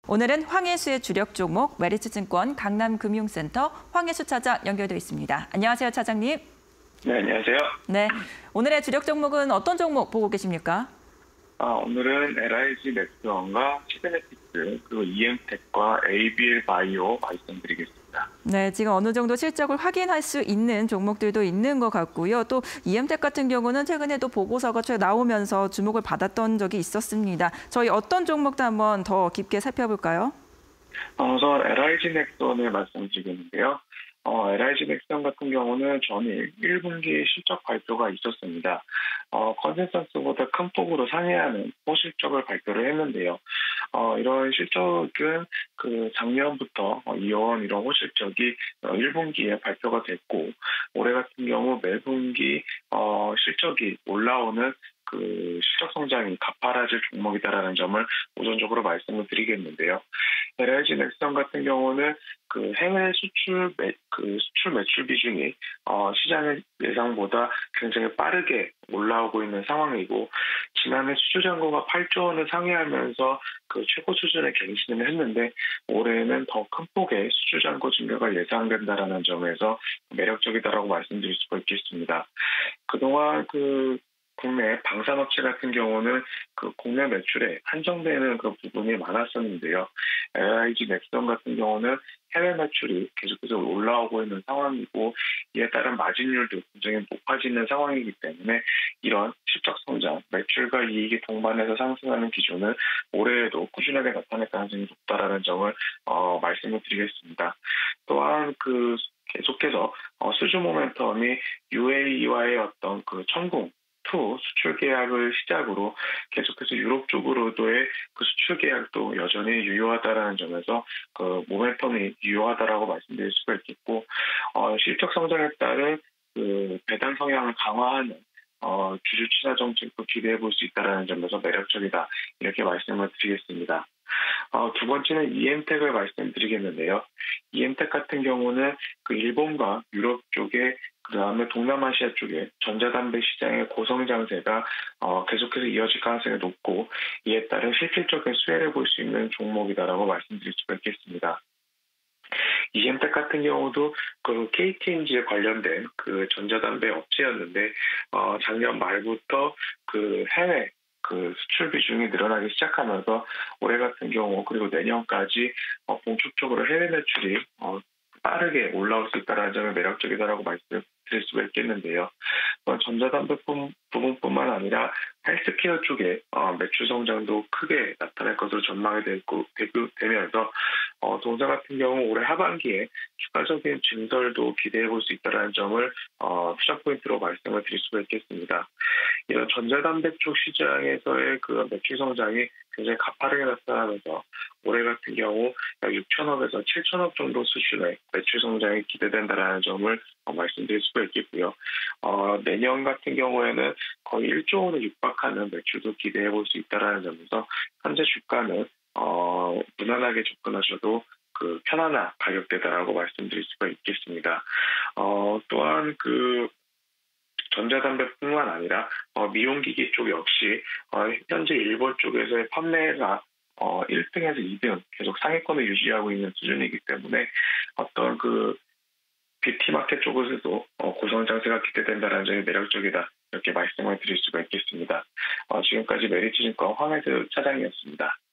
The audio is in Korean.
오늘은 황혜수의 주력 종목 메리츠증권 강남금융센터 황혜수 차장 연결돼 있습니다. 안녕하세요, 차장님. 네, 안녕하세요. 네, 오늘의 주력 종목은 어떤 종목 보고 계십니까? 오늘은 LIG 넥스원과 시드네틱스, 그리고 EM텍과 ABL 바이오 말씀드리겠습니다. 네, 지금 어느 정도 실적을 확인할 수 있는 종목들도 있는 것 같고요. 또 EM텍 같은 경우는 최근에도 보고서가 나오면서 주목을 받았던 적이 있었습니다. 저희 어떤 종목도 한번 더 깊게 살펴볼까요? 우선 LIG 넥스원을 말씀드리겠는데요. LIG 넥스원 같은 경우는 전일 1분기 실적 발표가 있었습니다. 컨센서스보다 큰 폭으로 상회하는 호실적을 발표를 했는데요. 이런 실적은 작년부터 이어온 이런 호실적이 1분기에 발표가 됐고, 올해 같은 경우 매분기 실적이 올라오는 실적 성장이 가파라질 종목이다라는 점을 우선적으로 말씀을 드리겠는데요. LIG 넥스원 같은 경우는 해외 수출 매출 비중이 시장의 예상보다 굉장히 빠르게 올라오고 있는 상황이고, 지난해 수주 잔고가 8조 원을 상회하면서 최고 수준의 갱신을 했는데, 올해는 더 큰 폭의 수주 잔고 증가가 예상된다라는 점에서 매력적이다라고 말씀드릴 수가 있겠습니다. 그동안 국내 방산업체 같은 경우는 국내 매출에 한정되는 부분이 많았었는데요. LIG 넥스원 같은 경우는 해외 매출이 계속해서 올라오고 있는 상황이고, 이에 따른 마진율도 굉장히 높아지는 상황이기 때문에 이런 실적 성장, 매출과 이익이 동반해서 상승하는 기준을 올해에도 꾸준하게 나타낼 가능성이 높다라는 점을 말씀을 드리겠습니다. 또한 계속해서 수주 모멘텀이 UAE와의 어떤 청공 수출 계약을 시작으로 계속해서 유럽 쪽으로도의 수출 계약도 여전히 유효하다라는 점에서 모멘텀이 유효하다라고 말씀드릴 수가 있겠고, 실적 성장에 따른 배당 성향을 강화하는 주주 친화 정책도 기대해 볼 수 있다라는 점에서 매력적이다, 이렇게 말씀을 드리겠습니다. 두 번째는 EM텍을 말씀드리겠는데요. EM텍 같은 경우는 일본과 유럽 쪽에, 그다음에 동남아시아 쪽에 전자담배 시장의 고성장세가 계속해서 이어질 가능성이 높고, 이에 따른 실질적인 수혜를 볼 수 있는 종목이다라고 말씀드릴 수가 있겠습니다. EM텍 같은 경우도 KTNG에 관련된 전자담배 업체였는데, 작년 말부터 해외 수출 비중이 늘어나기 시작하면서 올해 같은 경우 그리고 내년까지 본격적으로 해외 매출이 빠르게 올라올 수 있다는 점이 매력적이다라고 말씀드릴 수가 있겠는데요. 전자담배 부분뿐만 아니라 헬스케어 쪽에 매출 성장도 크게 나타날 것으로 전망이 되면서 동사 같은 경우 올해 하반기에 추가적인 증설도 기대해 볼 수 있다는 점을 투자 포인트로 말씀을 드릴 수가 있겠습니다. 이런 전자담배 쪽 시장에서의 매출 성장이 굉장히 가파르게 나타나면서 올해 같은 경우 약 6천억에서 7천억 정도 수준의 매출 성장이 기대된다는 점을 말씀드릴 수가 있겠고요. 내년 같은 경우에는 거의 1조 원을 육박하는 매출도 기대해 볼 수 있다는 점에서 현재 주가는 무난하게 접근하셔도 편안한 가격대다라고 말씀드릴 수가 있겠습니다. 또한 전자담배뿐만 아니라 미용기기 쪽 역시 현재 일본 쪽에서의 판매가 1등에서 2등 계속 상위권을 유지하고 있는 수준이기 때문에 어떤 뷰티 마켓 쪽에서도 고성장세가 기대된다는 점이 매력적이다, 이렇게 말씀을 드릴 수가 있겠습니다. 지금까지 메리츠증권 황혜수 차장이었습니다.